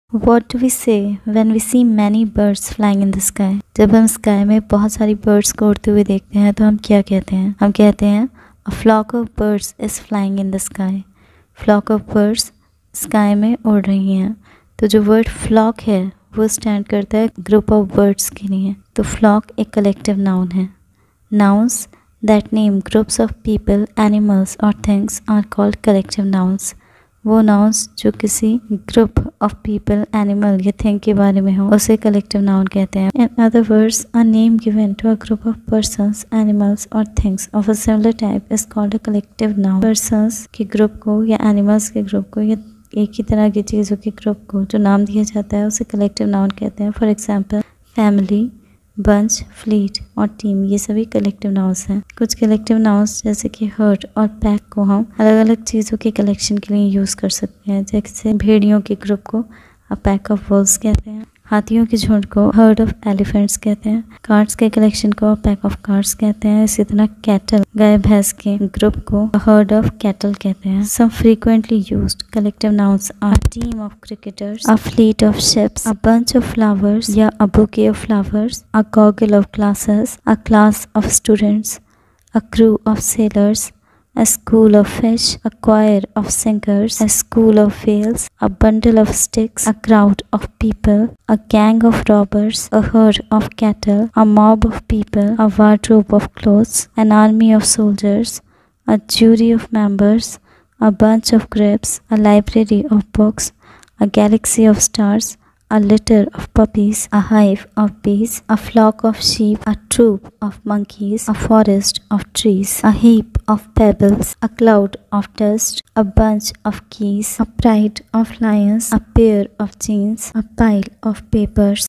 What do we say when we see many birds flying in the sky? जब हम sky में बहुत सारी बर्ड्स को उड़ते हुए देखते हैं तो हम क्या कहते हैं? हम कहते हैं A flock of birds is flying in the sky. Flock of birds sky में उड़ रही हैं। तो जो वर्ड फ्लॉक है वो स्टैंड करता है ग्रुप ऑफ बर्ड्स के लिए। तो फ्लॉक एक कलेक्टिव नाउन है। Nouns that name groups of people, animals or things are called collective nouns. वो नाउन्स जो किसी ग्रुप ऑफ पीपल, एनिमल या थिंग के बारे में हो उसे कलेक्टिव नाउन कहते हैं। In other words, a name given to a group of persons, animals और things of a similar type is called a collective noun. Persons के ग्रुप को या एनिमल्स के ग्रुप को या एक ही तरह की चीज़ों के ग्रुप को जो नाम दिया जाता है उसे कलेक्टिव नाउन कहते हैं। For example, family, bunch, fleet और टीम, ये सभी कलेक्टिव नाउन्स हैं। कुछ कलेक्टिव नाउन्स जैसे कि हर्ड और पैक को हम अलग अलग चीज़ों के कलेक्शन के लिए यूज़ कर सकते हैं। जैसे भेड़ियों के ग्रुप को अ पैक ऑफ वुल्व्स कहते हैं, हाथियों के झुंड को हर्ड ऑफ एलिफेंट्स कहते हैं, कार्ड्स के कलेक्शन को अ पैक ऑफ कार्ड्स कहते हैं। इसी तरह कैटल, गाय भैंस के ग्रुप को अ हर्ड ऑफ कैटल कहते हैं। Some frequently used collective nouns are a team of cricketers, a fleet of ships, a bunch of flowers या a bouquet of flowers, a goggle of glasses, a class of students, a crew of sailors, a school of fish, a choir of singers, a school of whales, a bundle of sticks, a crowd of people, a gang of robbers, a herd of cattle, a mob of people, a wardrobe of clothes, an army of soldiers, a jury of members, a bunch of grapes, a library of books, a galaxy of stars, a litter of puppies, a hive of bees, a flock of sheep, a troop of monkeys, a forest of trees, a heap of pebbles, a cloud of dust, a bunch of keys, a pride of lions, a pair of jeans, a pile of papers.